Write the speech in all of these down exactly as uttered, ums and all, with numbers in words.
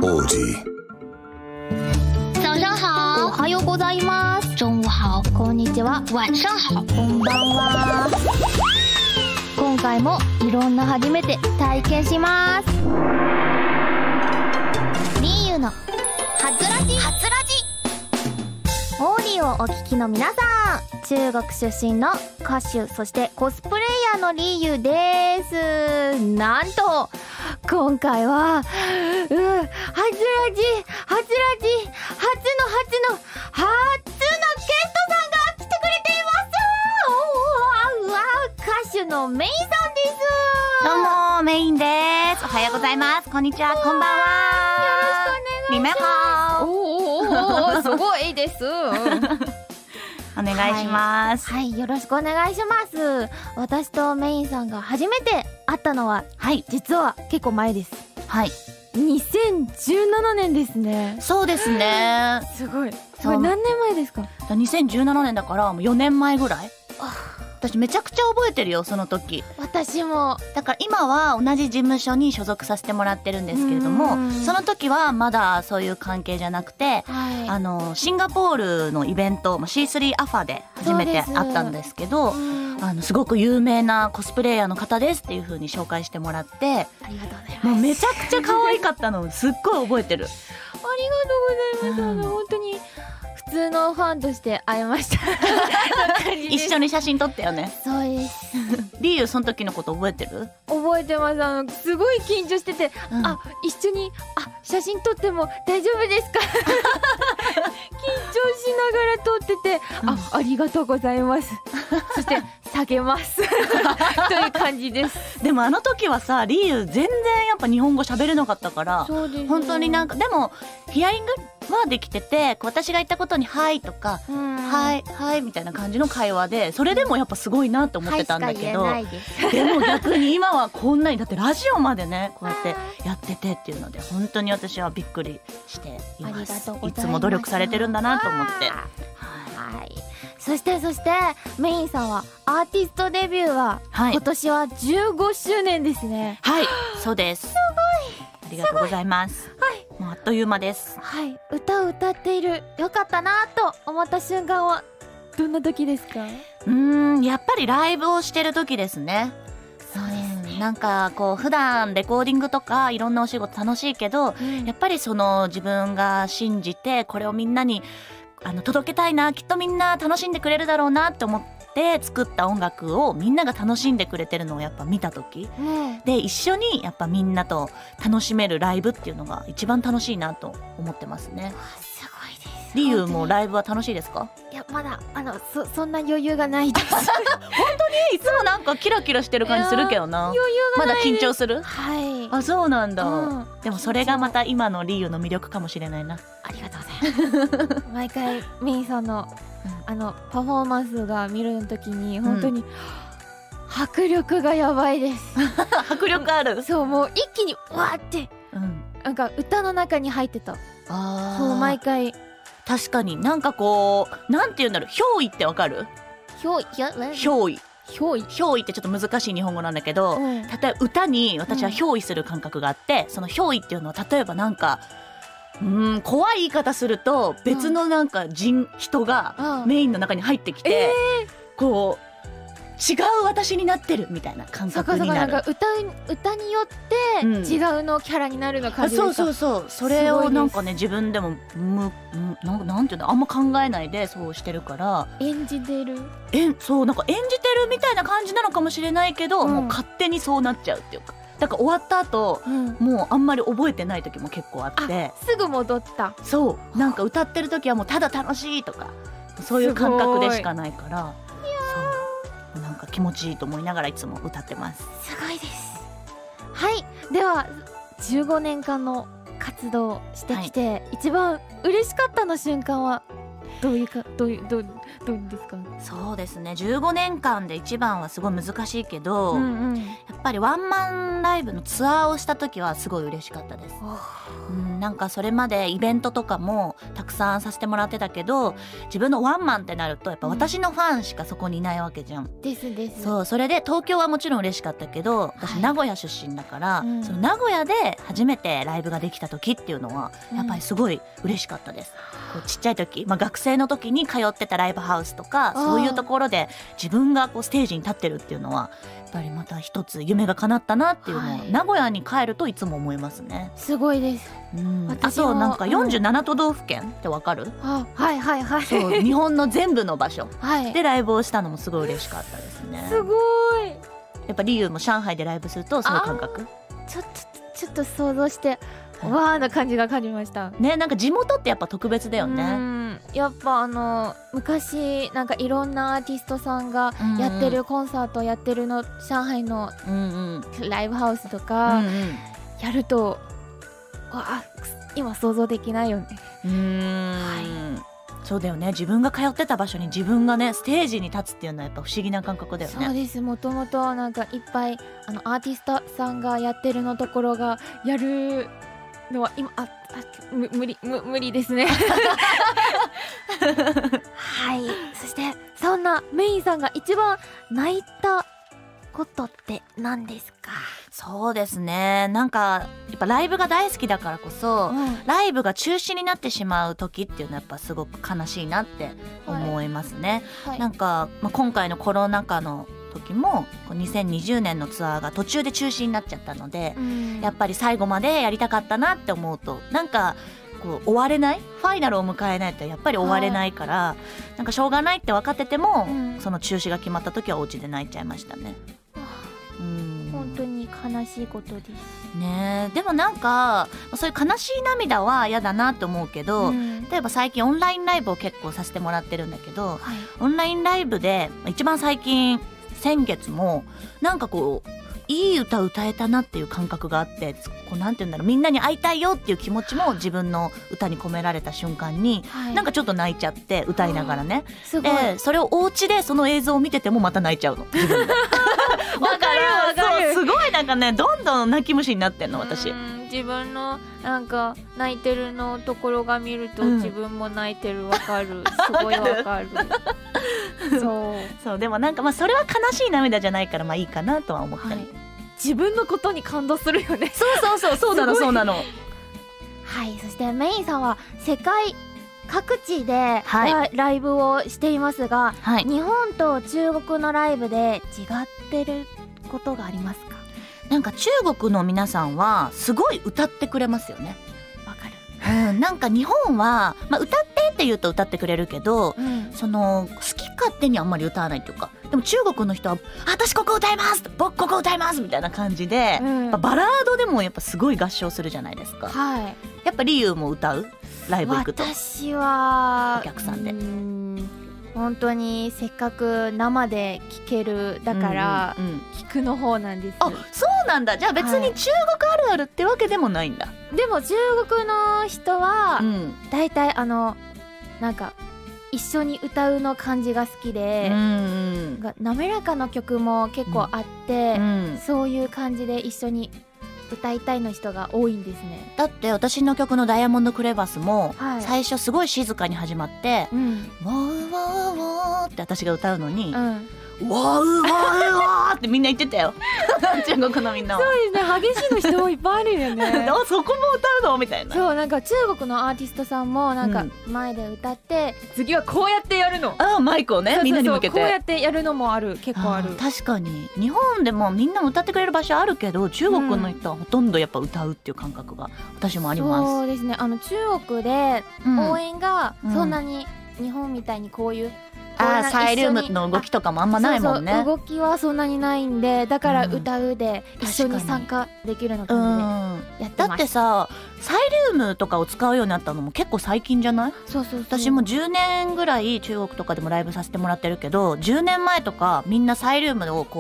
王子。 早上好，おはようございます。中午好，こんにちは。晚上好，こんばんは。今回もいろんな初めて体験します。リユーのハツラジハツラジ。オーディオをお聞きの皆さん、中国出身の歌手、そしてコスプレイヤーのリユーです。なんと今回は、うん、ハツラジハツラジ初の初の初のゲストさんが来てくれています。うわうわ、歌手のメイさんです。 どうもメインです。おはようございます。こんにちは、こんばんは。 よろしくお願いします。 リメハオ。 おーおーおー、すごいです。 お願いします。 はい、はい、よろしくお願いします。私とメインさんが初めて会ったのは、はい、実は結構前です。 はい。 にせんじゅうななねんですね。 そうですね。 すごい。すごい。何年前ですか？ にせんじゅうななねんだからもうよねんまえぐらい。私めちゃくちゃ覚えてるよ、その時。 私も。 だから今は同じ事務所に所属させてもらってるんですけれども、その時はまだそういう関係じゃなくて、はい、あのシンガポールのイベント シースリー アファで初めて会ったんですけど、あのすごく有名なコスプレイヤーの方ですっていう風に紹介してもらって、 ありがとうございます。 もうめちゃくちゃ可愛かったのすっごい覚えてる。 ありがとうございます。うん、本当に普通のファンとして会えました。 一緒に写真撮ったよね。 そうです。 リーユその時のこと覚えてる？ 覚えてます。あのすごい緊張してて、うん、あ、一緒にあ写真撮っても大丈夫ですか？緊張しながら撮ってて、うん、あ、ありがとうございます。そして下げますという感じです。 でもあの時はさ、リーユ全然やっぱ日本語喋れなかったから、本当になんかでもヒアリングはできてて、私が言ったことに「はい」とか「はいはい」みたいな感じの会話で、それでもやっぱすごいなと思ってたんだけど、はい、で, でも逆に今はこんなに、だってラジオまでねこうやってやっててっていうので、本当に私はびっくりしています。いつも努力されてるんだなと思って。 はい、そしてそしてメインさんはアーティストデビューは、はい、今年はじゅうごしゅうねんですね。 はい、そうです。すごい、ありがとうございます。 はい、 もうあっという間です。 はい、歌を歌っている、よかったなと思った瞬間はどんな時ですか？ うーん、やっぱりライブをしてる時ですね。 そうですね。 なんかこう普段レコーディングとかいろんなお仕事楽しいけど、うん、やっぱりその自分が信じてこれをみんなにあの届けたいな、きっとみんな楽しんでくれるだろうなって思って作った音楽をみんなが楽しんでくれてるのをやっぱ見た時、うん、で一緒にやっぱみんなと楽しめるライブっていうのが一番楽しいなと思ってますね。 すごいです。 リユーもライブは楽しいですか？ いや、まだあの そ, そんな余裕がないです。 本当にいつもなんかキラキラしてる感じするけどな。 余裕がないです。 まだ緊張する？ はい。 あ、そうなんだ、うん、でもそれがまた今のリユーの魅力かもしれないな。 ありがとうございます。毎回メインさんの、うん、あのパフォーマンスが見る時に本当に、うん、迫力がやばいです。 迫力ある。 そう、もう一気にわーって、うん、なんか歌の中に入ってた。あ、そう、毎回。 確かになんかこう、なんて言うんだろう、憑依ってわかる？ 憑依憑依憑依憑依ってちょっと難しい日本語なんだけど、うん、例えば歌に私は憑依する感覚があって、うん、その憑依っていうのは例えばなんか、うん、怖い言い方すると別のなんか人、うん、人がメインの中に入ってきて、えー、こう違う私になってるみたいな感覚になる。 なんか 歌, 歌によって違うのキャラになるの感じですか？ そうそうそう、それをなんかね自分でもむなんなんていうの、あんま考えないでそうしてるから、 演じてるえそうなんか演じてるみたいな感じなのかもしれないけど、うん、もう勝手にそうなっちゃうっていうか、だから終わった後、うん、もうあんまり覚えてない時も結構あって、 すぐ戻った。 そうなんか歌ってる時はもうただ楽しいとかそういう感覚でしかないから、なんか気持ちいいと思いながらいつも歌ってます。 すごいです。はい、ではじゅうごねんかんの活動してきて、はい、一番嬉しかったの瞬間は？ どういうかどういうどうどうですか？ そうですね、じゅうごねんかんで一番はすごい難しいけど、うんうん、やっぱりワンマンライブのツアーをした時はすごい嬉しかったです。うん、なんかそれまでイベントとかもたくさんさせてもらってたけど、自分のワンマンってなるとやっぱ私のファンしかそこにいないわけじゃん。 ですです。 そう、それで東京はもちろん嬉しかったけど、私名古屋出身だから、はい、うん、その名古屋で初めてライブができた時っていうのはやっぱりすごい嬉しかったです。うん、こうちっちゃい時、まあ、学生の時に通ってたライブハウスとかそういうところで自分がこうステージに立ってるっていうのはやっぱりまた一つ夢が叶ったなっていうのを、はい、名古屋に帰るといつも思いますね。 すごいです。 うん、あとなんかよんじゅうなな都道府県ってわかる？ あ、はいはいはい。 そう、日本の全部の場所でライブをしたのもすごい嬉しかったですね。 すごい。 やっぱリユーも上海でライブするとそういう感覚？ ちょっとちょっと想像してわーな感じが感じましたね。なんか地元ってやっぱ特別だよね。 うん、やっぱあの昔なんかいろんなアーティストさんがやってるコンサートやってるの、うんうん、上海のライブハウスとかやると、うんうん、わあ今想像できないよね。 うーん、はい、そうだよね。自分が通ってた場所に自分がねステージに立つっていうのはやっぱ不思議な感覚だよね。 そうです。もともとなんかいっぱいあのアーティストさんがやってるのところがやるのは今ああむ無理む無理ですね。はい。そしてそんなメインさんが一番泣いたことって何ですか？ そうですね、なんかやっぱライブが大好きだからこそ、うん、ライブが中止になってしまう時っていうのはやっぱすごく悲しいなって思いますね。はいはい、なんか、まあ、今回のコロナ禍の時もにせんにじゅうねんのツアーが途中で中止になっちゃったので、うん、やっぱり最後までやりたかったなって思うとなんかこう終われない、ファイナルを迎えないとやっぱり終われないから、はい、なんかしょうがないって分かってても、うん、その中止が決まった時はお家で泣いちゃいましたね。 うん、本当に悲しいことですね。でもなんかそういう悲しい涙は嫌だなって思うけど、うん、例えば最近オンラインライブを結構させてもらってるんだけど、はい、オンラインライブで一番最近先月もなんかこういい歌歌えたなっていう感覚があって、こうなんていうんだろう、みんなに会いたいよっていう気持ちも自分の歌に込められた瞬間に、はい、なんかちょっと泣いちゃって歌いながらね、 すごい。 でそれをお家でその映像を見ててもまた泣いちゃうの自分で。わかるわかる。 そう、すごいなんかね、どんどん泣き虫になってんの私。 自分のなんか泣いてるのところが見ると、うん、自分も泣いてる。わかる。すごいわかる。そうそう、でもなんかまあそれは悲しい涙じゃないからまあいいかなとは思ったり、はい、 自分のことに感動するよね。 そうそうそう、そうなのそうなの。 はい。そしてメインさんは世界各地で、はい、ライブをしていますが、はい、日本と中国のライブで違ってることがありますか？ なんか中国の皆さんはすごい歌ってくれますよね。 わかる。 うん、なんか日本は、まあ、歌ってって言うと歌ってくれるけど、うん、その好き勝手にあんまり歌わないっていうか、でも中国の人は私ここ歌います僕ここ歌いますみたいな感じで、うん、バラードでもやっぱすごい合唱するじゃないですか。はい。やっぱリユーも歌う？ライブ行くと。 私はお客さんで、うん、 本当にせっかく生で聴けるだから、うんうんうん、聞くの方なんです。 あ、そうなんだ。じゃあ別に中国あるあるってわけでもないんだ。はい、 でも中国の人は、うん、だいたいあのなんか一緒に歌うの感じが好きで、うんうん、滑らかな曲も結構あって、うんうん、そういう感じで一緒に歌いたいの人が多いんですね。 だって私の曲のダイヤモンドクレバスも、はい、最初すごい静かに始まって、うん、ワーワーワーって私が歌うのに、うん、ワーワーワーってみんな言ってたよ。中国のみんなは。 そうですね、激しいの人もいっぱいあるよね。 あ、そこも歌うのみたいな。 そう、なんか中国のアーティストさんもなんか前で歌って、うん、次はこうやってやるの。 あ、マイクをね、みんなに向けてこうやってやるのもある。結構ある。 確かに日本でもみんな歌ってくれる場所あるけど、中国の人はほとんどやっぱ歌うっていう感覚が私もあります。 そうですね、あの中国で応援がそんなに日本みたいにこういう、 あー、サイリウムの動きとかもあんまないもんね。 そうそう、動きはそんなにないんで、だから歌うで一緒に参加できるの感じでやってます。 だってさ、サイリウムとかを使うようになったのも結構最近じゃない？ そうそうそう。 私もじゅうねんぐらい中国とかでもライブさせてもらってるけど、じゅうねんまえとかみんなサイリウムをこう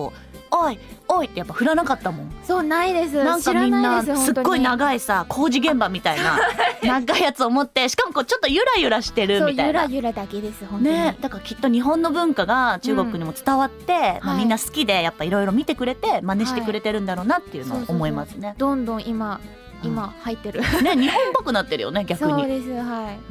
おいおいってやっぱ振らなかったもん。 そうないです。 なんかみんなすっごいな長いさ工事現場みたいな長いやつを持って、しかもこうちょっとゆらゆらしてるみたいな。 そうゆらゆらだけです本当に。 ね、だからきっと日本の文化が中国にも伝わって、うん、まあ、みんな好きでやっぱいろいろ見てくれて真似してくれてるんだろうなっていうのを思いますね。 どんどん今今入ってる、 うん、ね、日本っぽくなってるよね逆に。 そうです、はい、 うん、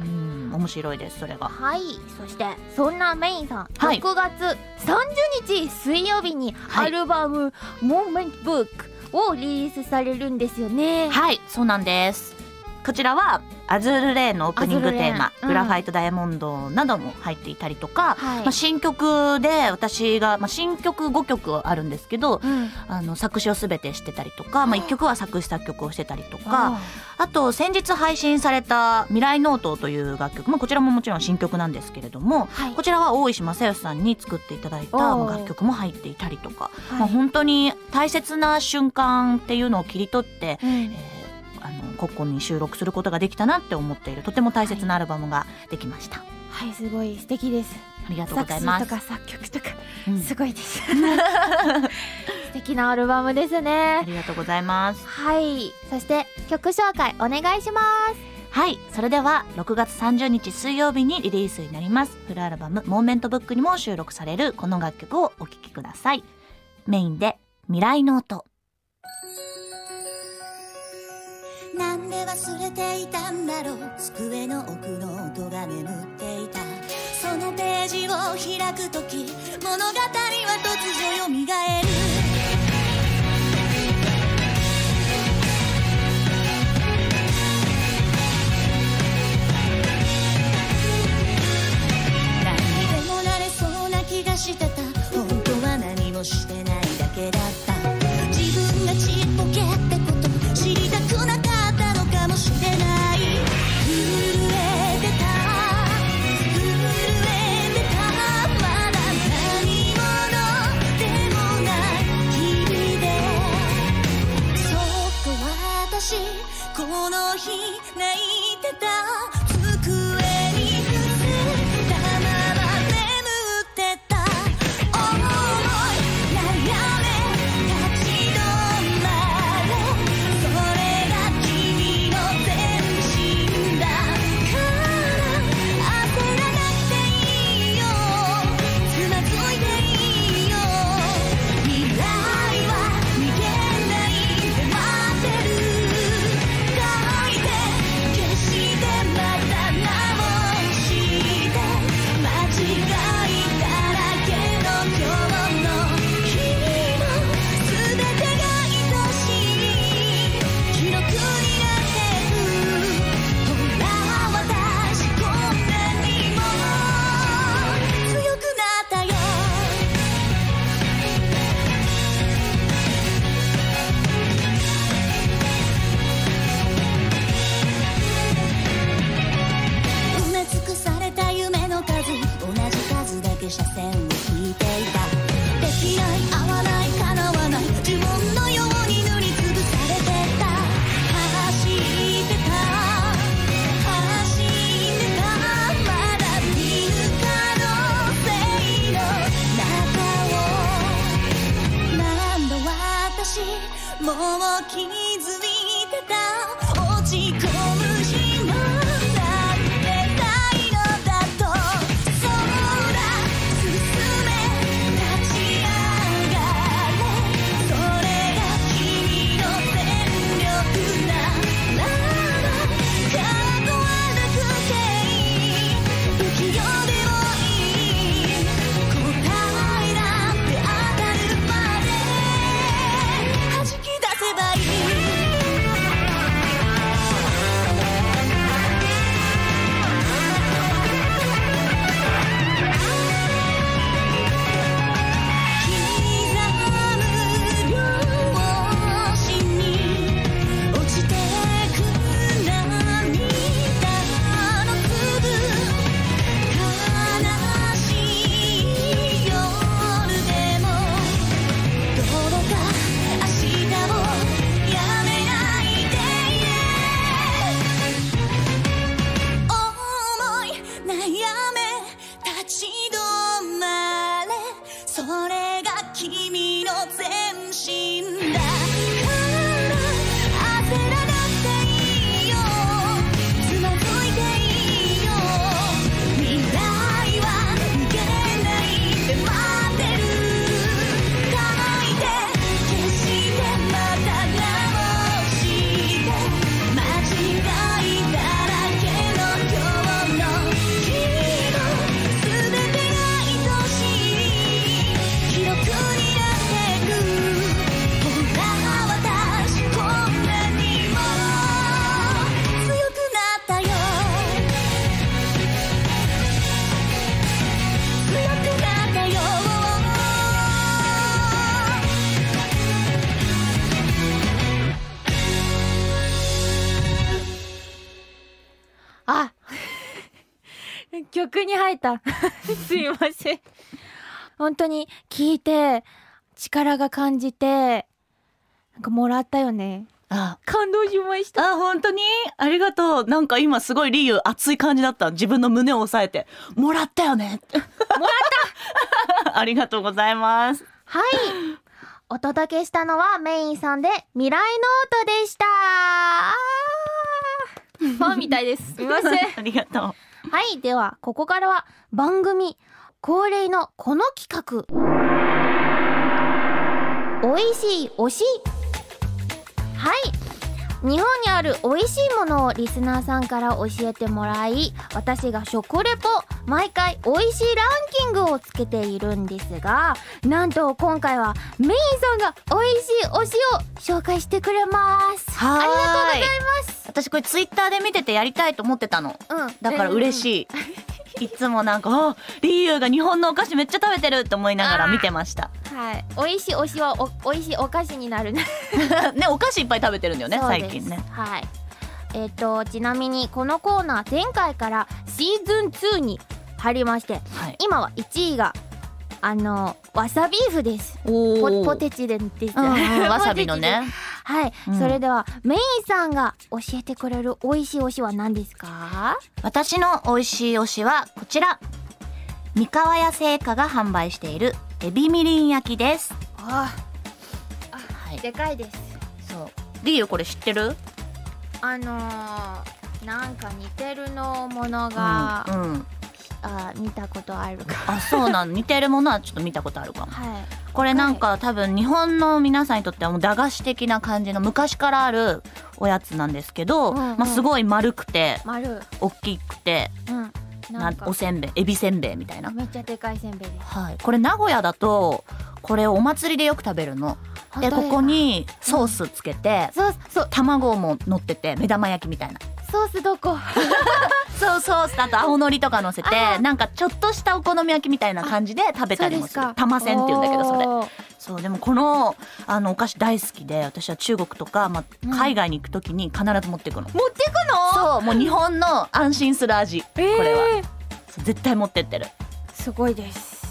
面白いですそれが。 はい。そしてそんなメインさん、 はい、 ろくがつさんじゅうにち水曜日にアルバム、はい、モーメントブックをリリースされるんですよね。 はい、そうなんです。こちらはアズールレーンのオープニングテーマ、うん、グラファイトダイヤモンドなども入っていたりとか、はい、まあ、新曲で私が、まあ、新曲ごきょくあるんですけど、うん、あの作詞をすべてしてたりとか、まあ、いっきょくは作詞作曲をしてたりとか、あと先日配信された未来ノートという楽曲、まあ、こちらももちろん新曲なんですけれども、はい、こちらは大石正義さんに作っていただいた楽曲も入っていたりとか、はい、まあ、本当に大切な瞬間っていうのを切り取って、うん、えーあのここに収録することができたなって思っている、とても大切なアルバムができました。 はい、はい、すごい素敵です。 ありがとうございます。 作詞とか作曲とか、うん、すごいです。素敵なアルバムですね。 ありがとうございます。 はい、そして曲紹介お願いします。 はい、それではろくがつさんじゅうにち水曜日にリリースになりますフルアルバムモーメントブックにも収録されるこの楽曲をお聴きください。メインで未来ノート。 なんで忘れていたんだろう、机の奥の音が眠っていた。そのページを開くとき物語は突如よみがえる。何にでもなれそうな気がしてた。本当は何もしてないだけだった。自分がちっぽけってこと知りたくなかったかもしれない。震えてた震えてた、まだ何者でもない日々で。そっと私この日泣いてた。机に伏せたまま眠ってた。重い悩め立ち止まれ、それが君の全身だから焦らなくていいよ、つまずいていいよ。未来は逃げないで待ってる。書いて消してまた直して間違いだらけの今日の君の全てが愛しい記録になってる。ほら私こんなにも強くなったよ。埋め尽くされた夢の数、同じ数だけ車線を引いていた。できない合わない叶わない呪文のように塗りつぶされてた。走ってた走ってた、まだ見ぬ可能性の中を。何度私もう気づいてた。落ち込む日もなってないのだと。そうだ進め立ち上がれ、それが君の全力ならば。かっこ悪くていい、不器用でもいい、答えなんて当たるまで弾き出せばいい。 曲に入ったすいません。本当に聞いて力が感じてなんかもらったよね。 あ、 感動しました。 あ、本当にありがとう。なんか今すごいリユ熱い感じだった。自分の胸を押さえてもらったよねもらったありがとうございます。 はい、お届けしたのはメインさんで未来ノートでした。ファンみたいです。すみませんありがとう。 はい、ではここからは番組恒例のこの企画、おいしい推し。はい、日本にある美味しいものをリスナーさんから教えてもらい、私が食レポ毎回美味しいランキングをつけているんですが、なんと今回はメインさんが美味しい推しを紹介してくれます。 はーい、 ありがとうございます。 私これツイッターで見ててやりたいと思ってたの、 うん、 だから嬉しい、うん、いつもなんかあリユが日本のお菓子めっちゃ食べてるって思いながら見てました。 はい、美味しい推しはお美味しいお菓子になるねね、お菓子いっぱい食べてるんだよね最近ね。 はい、えっ、ー、とちなみにこのコーナー前回からシーズンツーに入りまして、はい、今はいちいがあのわさビーフです。ポ, ポテチでです、うんうん、 わさびのねはい、うん、それではメインさんが教えてくれる美味しい推しは何ですか？ 私の美味しい推しはこちら、三河屋製菓が販売しているエビみりん焼きです。 ああ、はい、でかいです。 そう、リユこれ知ってる？ あのー、なんか似てるのものが、うんうん、あ見たことあるかあ、そうなの似てるものはちょっと見たことあるかも、 はい、 これなんか、はい、多分日本の皆さんにとってはもう駄菓子的な感じの昔からあるおやつなんですけど、うんうん、まあ、すごい丸くて丸大きくて、うん、なんかおせんべい、エビせんべいみたいな、 めっちゃでかいせんべいです。 はい、これ名古屋だとこれお祭りでよく食べるので、ここにソースつけて、うん、そうそう、卵も乗ってて目玉焼きみたいな。 ソースどこそう、ソース、あと青のりとか乗せてなんかちょっとしたお好み焼きみたいな感じで食べたりもする。玉せんっていうんだけど、それそう。でもこのあのお菓子大好きで、私は中国とか、まあ、海外に行くときに必ず持っていくの、うん、持っていくの？そう、もう日本の安心する味、えー、これは絶対持ってってる。すごいです。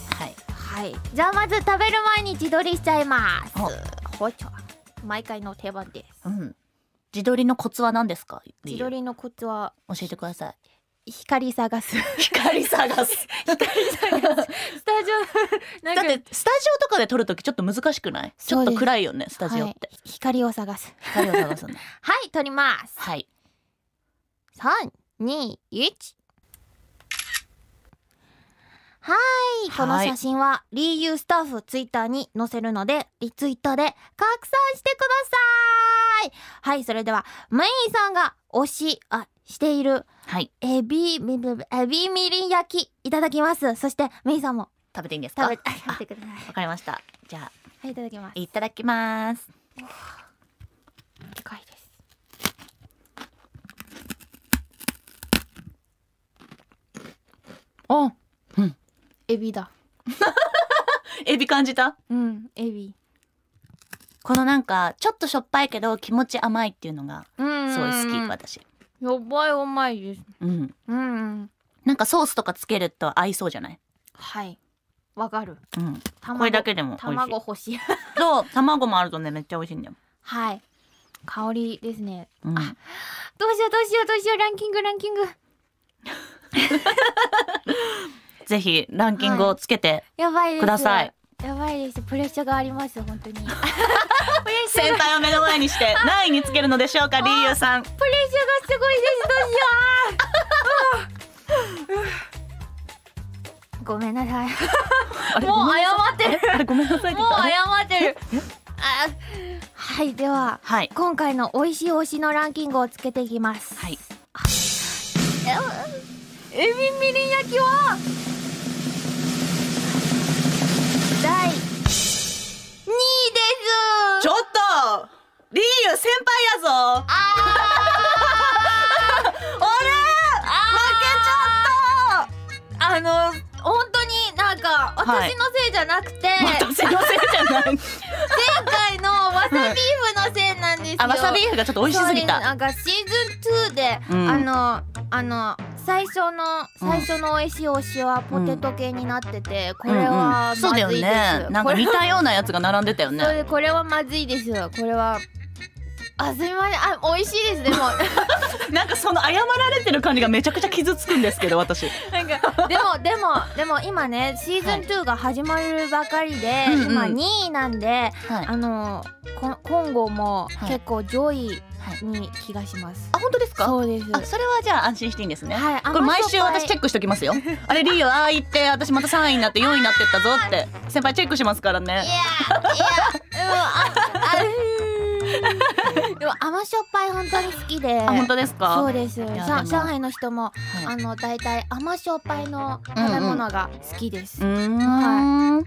はい、 はい、じゃあまず食べる前に自撮りしちゃいます。ほちょ、毎回の定番です。 うん、自撮りのコツは何ですか？ 自撮りのコツは教えてください。 光探す光探す光探すスタジオなんかだってスタジオとかで撮るときちょっと難しくない？ちょっと暗いよねスタジオって、 はい、光を探す光を探すんだはい撮ります。 はい、 さんにいち。はい、この写真はリーユースタッフツイッターに載せるのでリツイートで拡散してください。はい、それではメインさんが推しあしている、はい、エビエビみりん焼きいただきます。そしてメインさんも食べていいんですか？ 食べ食べてください。 わかりました。じゃあ、はい、いただきます。 いただきます。 でかいです。 あ、うん、 エビだエビ感じた？ うん、エビ。 このなんかちょっとしょっぱいけど気持ち甘いっていうのがすごい好き、私。 やばい甘いです。 うんうん。 なんかソースとかつけると合いそうじゃない？ はい。わかる。 うん。これだけでも美味しい。 卵欲しい。 そう、卵もあるとねめっちゃ美味しいんだよ。 はい。香りですね。うん、あ、どうしようどうしようどうしよう、ランキングランキング。 ぜひランキングをつけてください。 はい、やばいです。プレッシャーがあります本当に。 先輩を目の前にして何位につけるのでしょうか、リーユーさん。プレッシャーがすごいです。どうしよう。ごめんなさい。もう謝ってる。 あれごめんなさい。 もう謝ってる。あ、はい、では、はい、今回の美味しい推しのランキングをつけていきます。はい。エビみりん焼きはだいにいです。 ちょっとリーユ先輩やぞ。ああれ負けちゃった。あの本当になんか私のせいじゃなくて、はい、 私のせいじゃない前回のわさビーフのせいなんですよ。 あ、わさビーフがちょっと美味しすぎた。 なんかシーズンツーで、うん、あのあの最初の最初の美味しい推しはポテト系になってて、これはまずいです。 そうだよね。なんか似たようなやつが並んでたよね。 それこれはまずいです。これはあ、すみません。あ、美味しいです。でもなんかその謝られてる感じがめちゃくちゃ傷つくんですけど、私。 なんかでもでもでも今ねシーズンツーが始まるばかりで、はい、今にいなんで、はい、あの今後も結構上位に気がします。 あ、本当ですか？ そうです。 あ、それはじゃあ安心していいんですね。 はい。 これ毎週私チェックしておきますよ。あれリーユああ言って私またさんいになってよんいになってったぞって先輩チェックしますからね。いやいや、 ああでも甘しょっぱい本当に好きで。あ、 本当ですか？ そうです。上海の人も、はい、あのだいたい甘しょっぱいの食べ物が好きです。うんうん、 はい。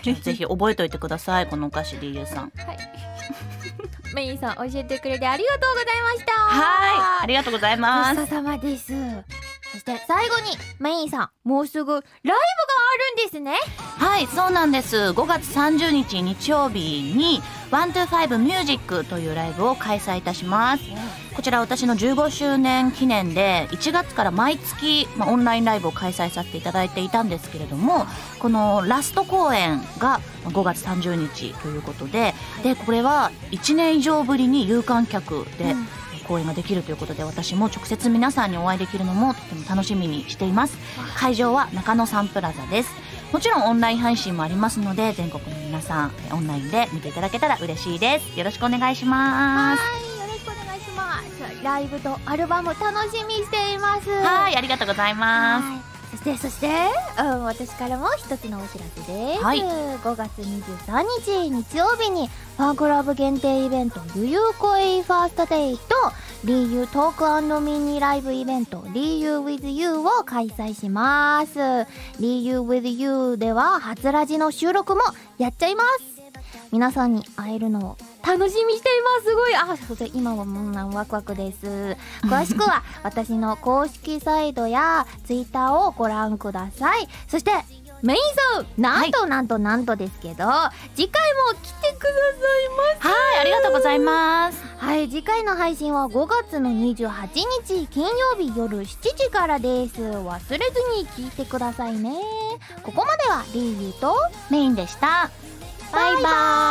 ぜひ覚えておいてください、このお菓子リーユさん。はい。 メインさん教えてくれてありがとうございました。 はい、ありがとうございます。 ごちそうさまです。そして最後にメインさん、もうすぐライブがあるんですね。 はい、そうなんです。ごがつさんじゅうにち日曜日にワントゥーファイブミュージックというライブを開催いたします。こちら私のじゅうごしゅうねん記念でいちがつから毎月、まあ、オンラインライブを開催させていただいていたんですけれども、このラスト公演がごがつさんじゅうにちということで、でこれはいちねん以上ぶりに有観客で公演ができるということで、私も直接皆さんにお会いできるのもとても楽しみにしています。会場は中野サンプラザです。もちろんオンライン配信もありますので、全国の皆さんオンラインで見ていただけたら嬉しいです。よろしくお願いします。 はい、よろしくお願いします。ライブとアルバム楽しみにしています。 はい、ありがとうございます。 そしてそして、うん、私からも一つのお知らせです。はい、ごがつにじゅうさんにち日曜日にファンクラブ限定イベントリユー恋ファーストデイとリーユートーク&ミニライブイベントリーユー with you を開催します。リーユー with you では初ラジの収録もやっちゃいます。皆さんに会えるのを楽しみにしています。すごい。あ、そして今はもうワクワクです。詳しくは私の公式サイトやツイッターをご覧ください。そしてメインさん、なんとなんとなんとですけど、はい、次回も来てくださいます。 はい、ありがとうございます。 はい、次回の配信はごがつのにじゅうはちにち金曜日夜しちじからです。忘れずに聞いてくださいね。ここまではリーユーとメインでした。 バイバーイ。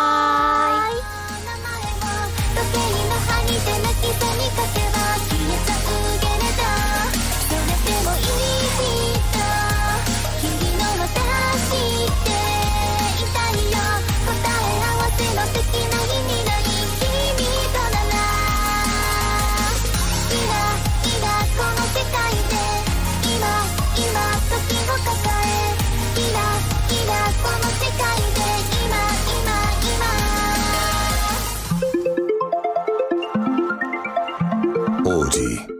時計の針で泣きそうにかけば消えちゃうけれど、それでもいい人、君の私っていたいよ。答え合わせのできない未来、君とならいらいらこの世界で今今時を抱え、いらいらこの世界で王子